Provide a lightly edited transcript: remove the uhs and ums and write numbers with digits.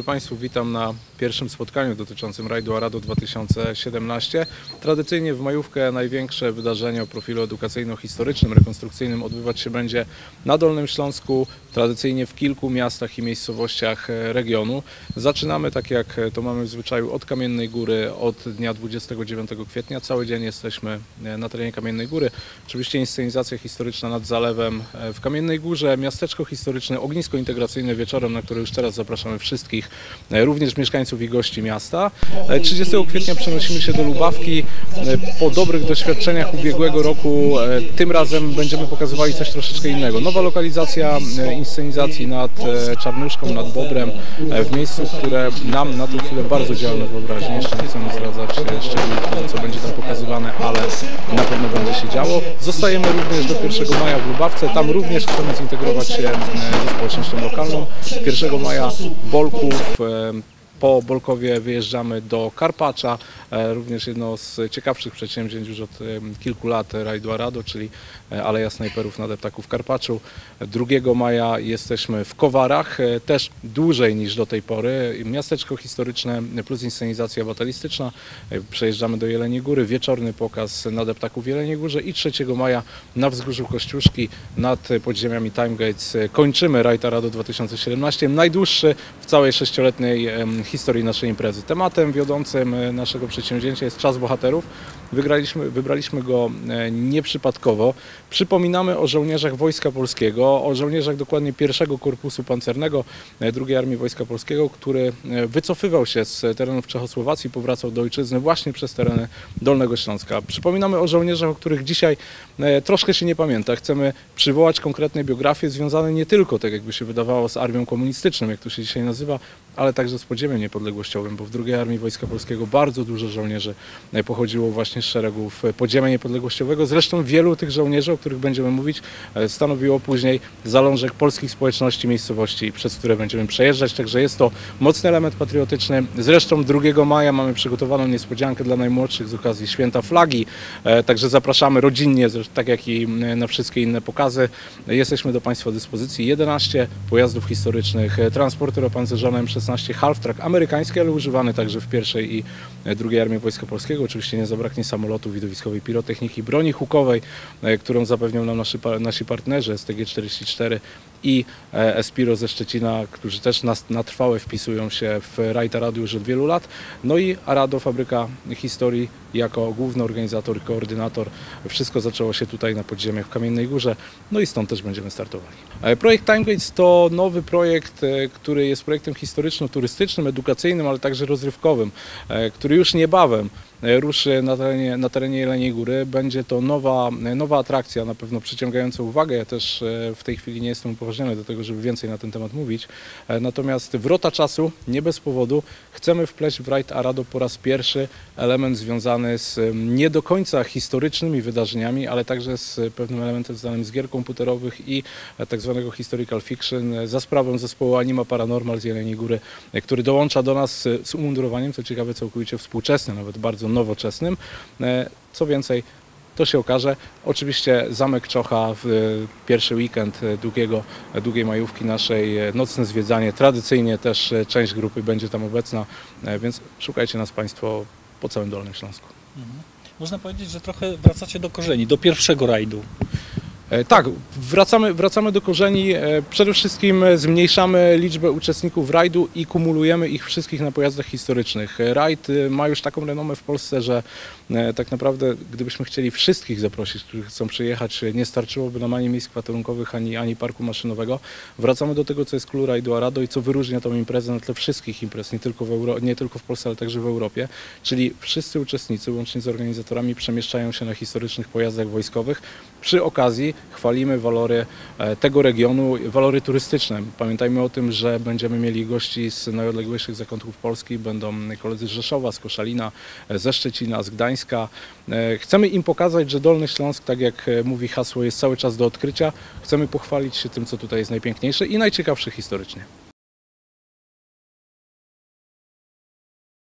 dobry Państwu, witam na pierwszym spotkaniu dotyczącym rajdu Arado 2017. Tradycyjnie w majówkę największe wydarzenie o profilu edukacyjno-historycznym, rekonstrukcyjnym odbywać się będzie na Dolnym Śląsku, tradycyjnie w kilku miastach i miejscowościach regionu. Zaczynamy, tak jak to mamy w zwyczaju, od Kamiennej Góry od dnia 29 kwietnia. Cały dzień jesteśmy na terenie Kamiennej Góry. Oczywiście inscenizacja historyczna nad zalewem w Kamiennej Górze, miasteczko historyczne, ognisko integracyjne wieczorem, na które już teraz zapraszamy wszystkich, również mieszkańców i gości miasta. 30 kwietnia przenosimy się do Lubawki. Po dobrych doświadczeniach ubiegłego roku tym razem będziemy pokazywali coś troszeczkę innego. Nowa lokalizacja inscenizacji nad Czarnuszką, nad Bobrem, w miejscu, które nam na tę chwilę bardzo działa na wyobraźni. Jeszcze nie chcemy zdradzać szczegółów tego, co będzie tam pokazywane, ale na pewno będzie się działo. Zostajemy również do 1 maja w Lubawce. Tam również chcemy zintegrować się ze społecznością lokalną. 1 maja Bolków. Po Bolkowie wyjeżdżamy do Karpacza, również jedno z ciekawszych przedsięwzięć już od kilku lat rajdu Arado, czyli Aleja Snajperów na deptaku w Karpaczu. 2 maja jesteśmy w Kowarach, też dłużej niż do tej pory. Miasteczko historyczne plus inscenizacja batalistyczna. Przejeżdżamy do Jeleniej Góry, wieczorny pokaz na deptaku w Jeleniej Górze i 3 maja na wzgórzu Kościuszki nad podziemiami Time Gates kończymy rajd Arado 2017, najdłuższy w całej 6-letniej historii naszej imprezy. Tematem wiodącym naszego przedsięwzięcia jest Czas Bohaterów. Wybraliśmy go nieprzypadkowo. Przypominamy o żołnierzach Wojska Polskiego, o żołnierzach dokładnie 1 Korpusu Pancernego II Armii Wojska Polskiego, który wycofywał się z terenów Czechosłowacji, powracał do ojczyzny właśnie przez tereny Dolnego Śląska. Przypominamy o żołnierzach, o których dzisiaj troszkę się nie pamięta. Chcemy przywołać konkretne biografie związane nie tylko, tak jakby się wydawało, z armią komunistyczną, jak to się dzisiaj nazywa, ale także z podziemiem niepodległościowym, bo w II Armii Wojska Polskiego bardzo dużo żołnierzy pochodziło właśnie z szeregów podziemia niepodległościowego. Zresztą wielu tych żołnierzy, o których będziemy mówić, stanowiło później zalążek polskich społeczności, miejscowości, przez które będziemy przejeżdżać, także jest to mocny element patriotyczny. Zresztą 2 maja mamy przygotowaną niespodziankę dla najmłodszych z okazji Święta Flagi, także zapraszamy rodzinnie, tak jak i na wszystkie inne pokazy. Jesteśmy do Państwa dyspozycji. 11 pojazdów historycznych, transporter opancerzony M16 Half-Track amerykański, ale używany także w I i II Armii Wojska Polskiego. Oczywiście nie zabraknie samolotów, widowiskowej pirotechniki, broni hukowej, którą zapewnią nam nasi partnerzy STG-44 i Espiro ze Szczecina, którzy też na trwałe wpisują się w rajd Arado już od wielu lat. No i Arado, fabryka historii, jako główny organizator i koordynator. Wszystko zaczęło się tutaj na podziemiach w Kamiennej Górze, no i stąd też będziemy startowali. Projekt Time Gates to nowy projekt, który jest projektem historyczno-turystycznym, edukacyjnym, ale także rozrywkowym, który już niebawem ruszy na terenie Jeleniej Góry. Będzie to nowa atrakcja, na pewno przyciągająca uwagę. Ja też w tej chwili nie jestem upoważniony do tego, żeby więcej na ten temat mówić. Natomiast wrota czasu, nie bez powodu, chcemy wpleść w rajd Arado po raz pierwszy element związany z nie do końca historycznymi wydarzeniami, ale także z pewnym elementem związanym z gier komputerowych i tak zwanego historical fiction za sprawą zespołu Anima Paranormal z Jeleniej Góry, który dołącza do nas z umundurowaniem, co ciekawe, całkowicie współczesnym, nawet bardzo nowoczesnym. Co więcej, to się okaże. Oczywiście Zamek Czocha w pierwszy weekend długiej majówki naszej, nocne zwiedzanie. Tradycyjnie też część grupy będzie tam obecna, więc szukajcie nas Państwo po całym Dolnym Śląsku. Można powiedzieć, że trochę wracacie do korzeni, do pierwszego rajdu. Tak, wracamy do korzeni. Przede wszystkim zmniejszamy liczbę uczestników rajdu i kumulujemy ich wszystkich na pojazdach historycznych. Rajd ma już taką renomę w Polsce, że tak naprawdę gdybyśmy chcieli wszystkich zaprosić, którzy chcą przyjechać, nie starczyłoby nam ani miejsc kwaterunkowych, ani parku maszynowego. Wracamy do tego, co jest clue rajdu Arado i co wyróżnia tą imprezę na tle wszystkich imprez, nie tylko w Polsce, ale także w Europie. Czyli wszyscy uczestnicy, łącznie z organizatorami, przemieszczają się na historycznych pojazdach wojskowych. Przy okazji chwalimy walory tego regionu, walory turystyczne. Pamiętajmy o tym, że będziemy mieli gości z najodleglejszych zakątków Polski, będą koledzy z Rzeszowa, z Koszalina, ze Szczecina, z Gdańska. Chcemy im pokazać, że Dolny Śląsk, tak jak mówi hasło, jest cały czas do odkrycia. Chcemy pochwalić się tym, co tutaj jest najpiękniejsze i najciekawsze historycznie.